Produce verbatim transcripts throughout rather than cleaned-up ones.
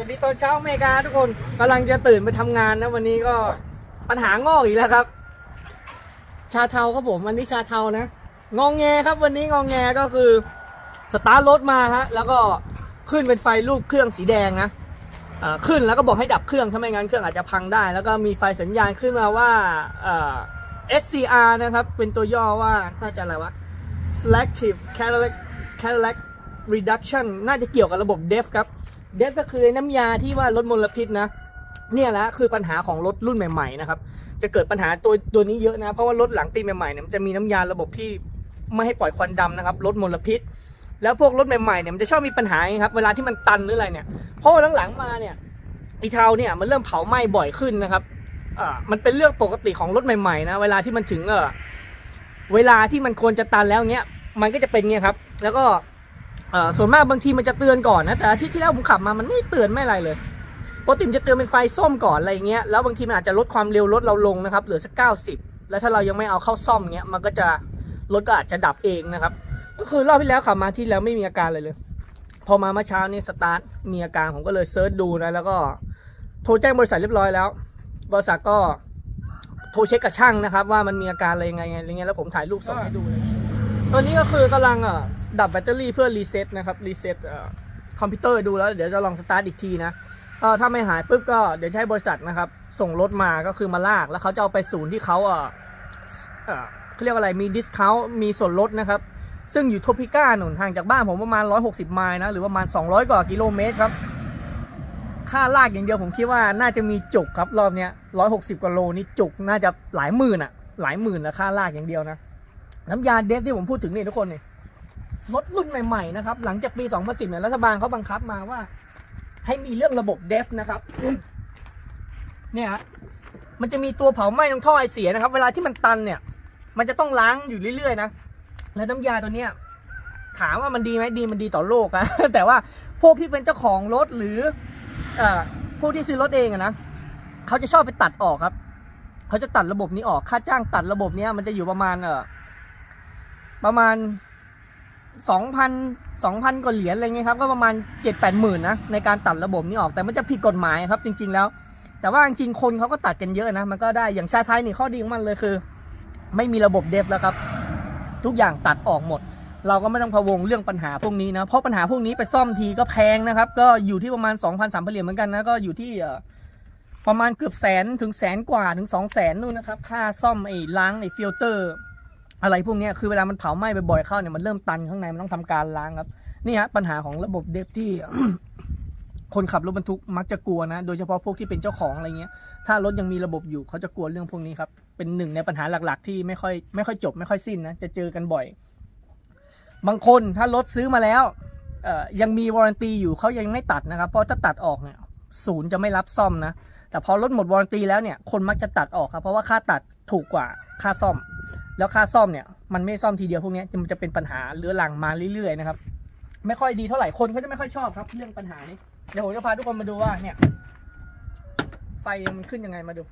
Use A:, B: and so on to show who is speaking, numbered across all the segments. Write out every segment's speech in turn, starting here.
A: วัสดีตอนเช้าอเมริกาทุกคนกำลังจะตื่นไปทำงานนะวันนี้ก็ปัญหางอกอีกแล้วครับชาเทาครับผมวันนี้ชาเทานะงองแงครับวันนี้งองแงก็คือสตาร์ทรถมาฮะแล้วก็ขึ้นเป็นไฟรูปเครื่องสีแดงนะขึ้นแล้วก็บอกให้ดับเครื่องถ้าไม่งั้นเครื่องอาจจะพังได้แล้วก็มีไฟสัญญาณขึ้นมาว่า เอส ซี อาร์ นะครับเป็นตัวย่อว่าน่าจะอะไรวะ selective catalytic reduction น่าจะเกี่ยวกับระบบ ดี อี เอฟ ครับ ดี อี เอฟ ก็คือน้ำยาที่ว่าลดมลพิษนะเนี่ยแหละคือปัญหาของรถรุ่นใหม่ๆนะครับจะเกิดปัญหาตัวตัวนี้เยอะนะเพราะว่ารถหลังปีใหม่ๆเนี่ยมันจะมีน้ำยาระบบที่ไม่ให้ปล่อยควันดำนะครับลดมลพิษแล้วพวกรถใหม่ๆเนี่ยมันจะชอบมีปัญหาครับเวลาที่มันตันหรืออะไรเนี่ยเพราะว่าหลังๆมาเนี่ยไอ้เทาเนี่ยมันเริ่มเผาไหม้บ่อยขึ้นนะครับอ่ามันเป็นเรื่องปกติของรถใหม่ๆนะเวลาที่มันถึงเออเวลาที่มันควรจะตันแล้วเงี้ยมันก็จะเป็นเงี้ยครับแล้วก็เอ่อส่วนมากบางทีมันจะเตือนก่อนนะแต่ที่ที่แล้วผมขับมามันไม่เตือนไม่อะไรเลยปกติมันจะเตือนเป็นไฟส้มก่อนอะไรเงี้ยแล้วบางทีมันอาจจะลดความเร็วรถเราลงนะครับเหลือสักเก้าสิบแล้วถ้าเรายังไม่เอาเข้าซ่อมเงี้ยมันก็จะรถก็อาจจะดับเองนะครับก็คือรอบที่แล้วขับมาที่แล้วไม่มีอาการเลยเลยพอมาเมื่อเช้านี่สตาร์ทมีอาการผมก็เลยเซิร์ชดูนะแล้วก็โทรแจ้งบริษัทเรียบร้อยแล้วบริษัทก็โทรเช็คกับช่างนะครับว่ามันมีอาการอะไรยังไงอะไรเงี้ยแล้วผมถ่ายรูปส่งให้ดูเลยตอนนี้ก็คือกำลังอ่ะดับแบตเตอรี่เพื่อรีเซ็ตนะครับรีเซ็ตคอมพิวเตอร์ดูแล้วเดี๋ยวจะลองสตาร์ทอีกทีนะเออถ้าไม่หายปุ๊บก็เดี๋ยวใช้บริษัทนะครับส่งรถมาก็คือมาลากแล้วเขาจะเอาไปศูนย์ที่เขาอ่ะเออเขาเรียกว่าอะไรมีดิสคาวต์มีส่วนลดนะครับซึ่งอยู่โทปิก้าหนุนห่างจากบ้านผมประมาณหนึ่งร้อยหกสิบไมล์นะหรือประมาณสองร้อยกว่ากิโลเมตรครับค่าลากอย่างเดียวผมคิดว่าน่าจะมีจุกครับรอบเนี้ยหนึ่งร้อยหกสิบกว่าโลนี่จุกน่าจะหลายหมื่นอ่ะหลายหมื่นแล้วค่าลากอย่างเดียวนะน้ำยาเดฟที่ผมพูดถึงนี่ทุกคนนี่รถรุ่นใหม่ๆนะครับหลังจากปีสองพันสิบเนี่ยรัฐบาลเขาบังคับมาว่าให้มีเรื่องระบบเดฟนะครับเนี่ยมันจะมีตัวเผาไหม้ตรงท่อไอเสียนะครับเวลาที่มันตันเนี่ยมันจะต้องล้างอยู่เรื่อยๆนะและน้ำยาตัวเนี้ยถามว่ามันดีไหมดีมันดีต่อโลกนะ แต่ว่าพวกที่เป็นเจ้าของรถหรือเอ่อพวกที่ซื้อรถเองอะนะเขาจะชอบไปตัดออกครับเขาจะตัดระบบนี้ออกค่าจ้างตัดระบบนี้มันจะอยู่ประมาณเอ่อประมาณสองพันสองพันกว่าเหรียญอะไรเงี้ยครับก็ประมาณเจ็ดแปดหมื่นนะในการตัดระบบนี้ออกแต่มันจะผิดกฎหมายครับจริงๆแล้วแต่ว่าจริงๆคนเขาก็ตัดกันเยอะนะมันก็ได้อย่างชาไทยนี่ข้อดีของมันเลยคือไม่มีระบบเดฟแล้วครับทุกอย่างตัดออกหมดเราก็ไม่ต้องพะวงเรื่องปัญหาพวกนี้นะเพราะปัญหาพวกนี้ไปซ่อมทีก็แพงนะครับก็อยู่ที่ประมาณ สองพัน สามพัน เหรียญเหมือนกันนะก็อยู่ที่ประมาณเกือบแสนถึงแสนกว่าถึงสองแสนนู่นนะครับค่าซ่อมไอ้ล้างไอ้ฟิลเตอร์อะไรพวกนี้คือเวลามันเผาไหม้บ่อยๆเข้าเนี่ยมันเริ่มตันข้างในมันต้องทำการล้างครับนี่ฮะปัญหาของระบบเดฟที่ คนขับรถบรรทุกมักจะกลัวนะโดยเฉพาะพวกที่เป็นเจ้าของอะไรเงี้ยถ้ารถยังมีระบบอยู่เขาจะกลัวเรื่องพวกนี้ครับเป็นหนึ่งในปัญหาหลักๆที่ไม่ค่อยไม่ค่อยจบไม่ค่อยสิ้นนะจะเจอกันบ่อยบางคนถ้ารถซื้อมาแล้วเอ่อยังมีวารันตีอยู่เขายังไม่ตัดนะครับเพราะถ้าตัดออกเนี่ยศูนย์จะไม่รับซ่อมนะแต่พอรถหมดวารันตีแล้วเนี่ยคนมักจะตัดออกครับเพราะว่าค่าตัดถูกกว่าค่าซ่อมแล้วค่าซ่อมเนี่ยมันไม่ซ่อมทีเดียวพวกนี้มันจะเป็นปัญหาเรื้อรังมาเรื่อยๆนะครับไม่ค่อยดีเท่าไหร่คนเขาจะไม่ค่อยชอบครับเรื่องปัญหานี้เดี๋ยวผมจะพาทุกคนมาดูว่าเนี่ยไฟมันขึ้นยังไงมาดู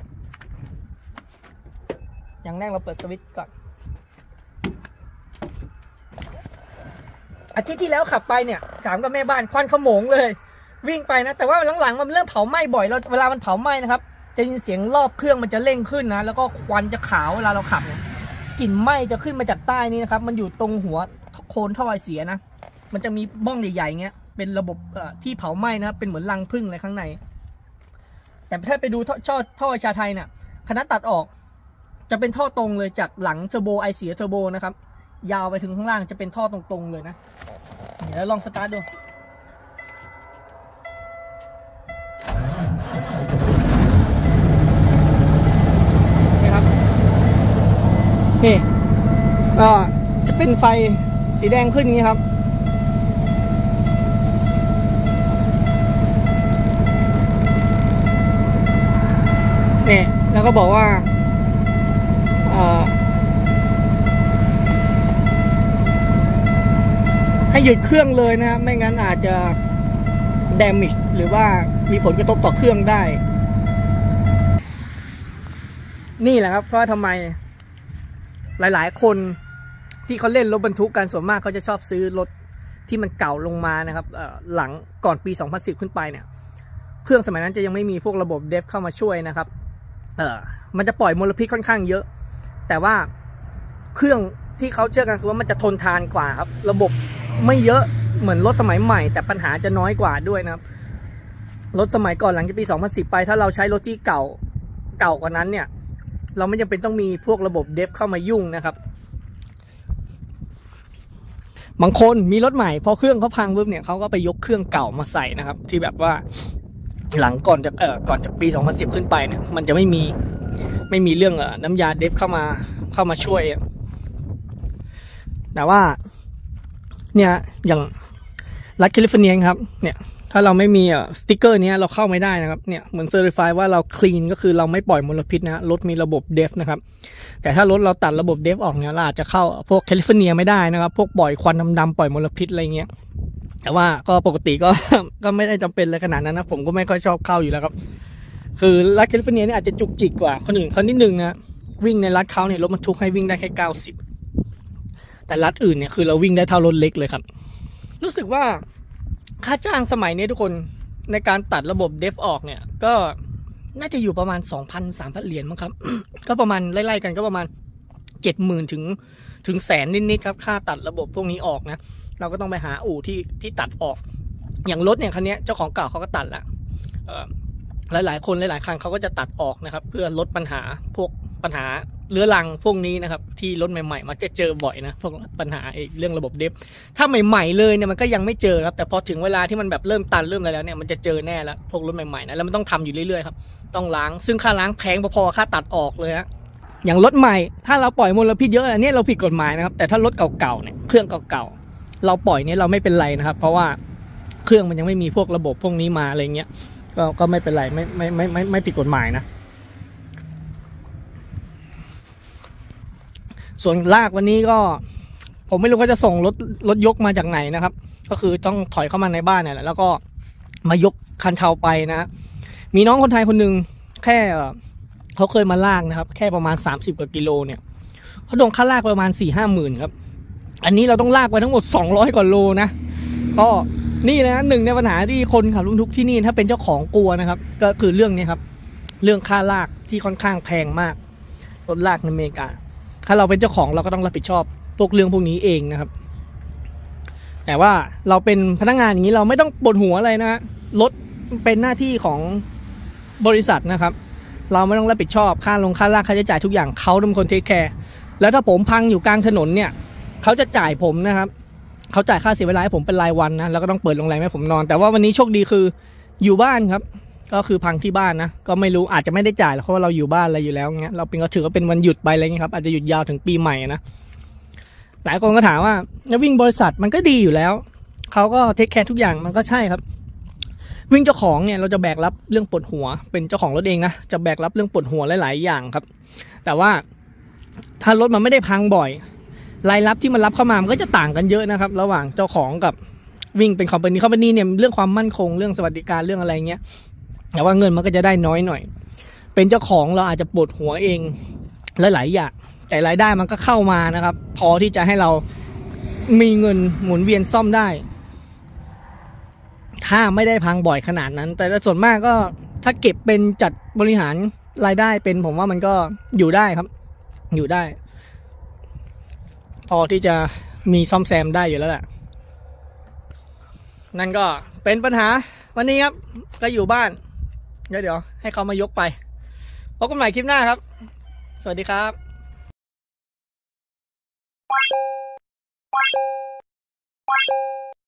A: อย่างแรกเราเปิดสวิตช์ก่อนอาทิตย์ที่แล้วขับไปเนี่ยถามกับแม่บ้านควันขโมงเลยวิ่งไปนะแต่ว่าหลังๆมันเริ่มเผาไหม้บ่อยเราเวลามันเผาไหม้นะครับจะยินเสียงรอบเครื่องมันจะเร่งขึ้นนะแล้วก็ควันจะขาวเวลาเราขับเนี่ยกลิ่นไหม้จะขึ้นมาจากใต้นี้นะครับมันอยู่ตรงหัวโคนท่อไอเสียนะมันจะมีบ้องใหญ่ๆเงี้ยเป็นระบบที่เผาไหม้นะเป็นเหมือนรังผึ้งอะไรข้างในแต่ถ้าไปดูท่อท่อชาไทยเนี่ยคณะตัดออกจะเป็นท่อตรงเลยจากหลังเทอร์โบไอเสียเทอร์โบนะครับยาวไปถึงข้างล่างจะเป็นท่อตรงๆเลยนะเดี๋ยวลองสตาร์ทดูนี่ครับนี่ก็จะเป็นไฟสีแดงขึ้นอย่างนี้ครับนี่แล้วก็บอกว่าให้หยุดเครื่องเลยนะไม่งั้นอาจจะ damage หรือว่ามีผลกระทบต่อเครื่องได้นี่แหละครับเพราะทำไมหลายๆคนที่เขาเล่นรถบรรทุกกันส่วนมากเขาจะชอบซื้อรถที่มันเก่าลงมานะครับหลังก่อนปีสองพันสิบขึ้นไปเนี่ยเครื่องสมัยนั้นจะยังไม่มีพวกระบบเดฟเข้ามาช่วยนะครับเออมันจะปล่อยมลพิษค่อนข้างเยอะแต่ว่าเครื่องที่เขาเชื่อกันคือว่ามันจะทนทานกว่าครับระบบไม่เยอะเหมือนรถสมัยใหม่แต่ปัญหาจะน้อยกว่าด้วยนะครับรถสมัยก่อนหลังจากปีสองพันสิบไปถ้าเราใช้รถที่เก่าเก่ากว่านั้นเนี่ยเราไม่จำเป็นต้องมีพวกระบบเดฟเข้ามายุ่งนะครับบางคนมีรถใหม่พอเครื่องเขาพังปุ๊บเนี่ยเขาก็ไปยกเครื่องเก่ามาใส่นะครับที่แบบว่าหลังก่อนจากเอ่อก่อนจากปีสองพันสิบขึ้นไปเนี่ยมันจะไม่มีไม่มีเรื่องเอ่อน้ำยาเดฟเข้ามาเข้ามาช่วยแต่ว่าเนี่ยอย่างรัฐแคลิฟอร์เนียครับเนี่ยถ้าเราไม่มีสติ๊กเกอร์นี้เราเข้าไม่ได้นะครับเนี่ยเหมือนเซอร์ติฟายว่าเราคลีนก็คือเราไม่ปล่อยมลพิษนะรถมีระบบเดฟนะครับแต่ถ้ารถเราตัดระบบเดฟออกเนี่ยเราอาจจะเข้าพวกแคลิฟอร์เนียไม่ได้นะครับพวกปล่อยควันดำๆปล่อยมลพิษอะไรเงี้ยแต่ว่าก็ปกติก็ ก็ไม่ได้จำเป็นเลยขนาดนั้นนะผมก็ไม่ค่อยชอบเข้าอยู่แล้วครับคือรัฐแคลิฟอร์เนียนี่อาจจะจุกจิกกว่าคนอื่นเขานิดนึงนะวิ่งในรัฐเขาเนี่ยรถบรรทุกให้วิ่งได้แค่เก้าสิบแต่รัฐอื่นเนี่ยคือเราวิ่งได้เท่ารถเล็กเลยครับรู้สึกว่าค่าจ้างสมัยนี้ทุกคนในการตัดระบบเดฟออกเนี่ยก็น่าจะอยู่ประมาณ สองพัน สามพัน เหรียญมั้งครับ ก็ประมาณไล่ๆกันก็ประมาณ เจ็ดหมื่น ถึงถึงแสนนิดๆครับค่าตัดระบบพวกนี้ออกนะเราก็ต้องไปหาอู่ที่ที่ตัดออกอย่างรถเนี่ยคันนี้เจ้าของเก่าเขาก็ตัดละหลายๆคนหลายๆคันเขาก็จะตัดออกนะครับเพื่อลดปัญหาพวกปัญหาเรื้อรังพวกนี้นะครับที่รถใหม่ๆมักจะเจอบ่อยนะพวกปัญหาเรื่องระบบเดฟถ้าใหม่ๆเลยเนี่ยมันก็ยังไม่เจอครับแต่พอถึงเวลาที่มันแบบเริ่มตันเริ่มอะไรแล้วเนี่ยมันจะเจอแน่แล้วพวกรถใหม่ๆนะแล้วมันต้องทำอยู่เรื่อยๆครับต้องล้างซึ่งค่าล้างแพงพอๆค่าตัดออกเลยฮะอย่างรถใหม่ถ้าเราปล่อยมลพิษเยอะอันนี้เราผิดกฎหมายนะครับแต่ถ้ารถเก่าๆเนี่ยเครื่องเก่าๆเราปล่อยเนี่ยเราไม่เป็นไรนะครับเพราะว่าเครื่องมันยังไม่มีพวกระบบพวกนี้มาอะไรเงี้ยก็ก็ไม่เป็นไรไม่ไม่ไม่ไม่ไม่ผิดกฎหมายนะส่วนลากวันนี้ก็ผมไม่รู้ว่าจะส่งรถรถยกมาจากไหนนะครับก็คือต้องถอยเข้ามาในบ้านเนี่ยแหละแล้วก็มายกคันเทาไปนะมีน้องคนไทยคนหนึ่งแค่เขาเคยมาลากนะครับแค่ประมาณสามสิบกว่ากิโลเนี่ยเขาโดนค่าลากประมาณ สี่ห้าหมื่นครับอันนี้เราต้องลากไปทั้งหมดสองร้อยกว่าโลนะก็นี่นะหนึ่งในปัญหาที่คนขับรถทุกที่นี่ถ้าเป็นเจ้าของกลัวนะครับก็คือเรื่องนี้ครับเรื่องค่าลากที่ค่อนข้างแพงมากรถลากในอเมริกาถ้าเราเป็นเจ้าของเราก็ต้องรับผิดชอบพวกเรื่องพวกนี้เองนะครับแต่ว่าเราเป็นพนักงานอย่างนี้เราไม่ต้องปวดหัวอะไรนะรถเป็นหน้าที่ของบริษัทนะครับเราไม่ต้องรับผิดชอบค่าลงค่าลากค่าใช้จ่ายทุกอย่างเขาเป็นคนเทคแคร์แล้วถ้าผมพังอยู่กลางถนนเนี่ยเขาจะจ่ายผมนะครับเขาจ่ายค่าเสียเวลาให้ผมเป็นรายวันนะแล้วก็ต้องเปิดโรงแรมให้ผมนอนแต่ว่าวันนี้โชคดีคืออยู่บ้านครับก็คือพังที่บ้านนะก็ไม่รู้อาจจะไม่ได้จ่ายเพราะว่าเราอยู่บ้านอะไรอยู่แล้วเงี้ยเราเป็นก็ถือว่าเป็นวันหยุดไปอะไรเงี้ยครับอาจจะหยุดยาวถึงปีใหม่นะหลายคนก็ถามว่าวิ่งบริษัทมันก็ดีอยู่แล้วเขาก็เทคแคร์ทุกอย่างมันก็ใช่ครับวิ่งเจ้าของเนี่ยเราจะแบกรับเรื่องปวดหัวเป็นเจ้าของรถเองนะจะแบกรับเรื่องปวดหัวหลายๆอย่างครับแต่ว่าถ้ารถมันไม่ได้พังบ่อยรายรับที่มันรับเข้ามามันก็จะต่างกันเยอะนะครับระหว่างเจ้าของกับวิ่งเป็นคอมพานีคอมพานีเนี่ยเรื่องความมั่นคงเรื่องสวัสดิการเรื่องอะไรเงี้ยแต่ว่าเงินมันก็จะได้น้อยหน่อยเป็นเจ้าของเราอาจจะปวดหัวเองหลายๆอย่างแต่รายได้มันก็เข้ามานะครับพอที่จะให้เรามีเงินหมุนเวียนซ่อมได้ถ้าไม่ได้พังบ่อยขนาดนั้นแต่ส่วนมากก็ถ้าเก็บเป็นจัดบริหารรายได้เป็นผมว่ามันก็อยู่ได้ครับอยู่ได้พอที่จะมีซ่อมแซมได้อยู่แล้วแหละนั่นก็เป็นปัญหาวันนี้ครับก็อยู่บ้านเดี๋ยวเดี๋ยวให้เขามายกไปพบกันใหม่คลิปหน้าครับสวัสดีครับ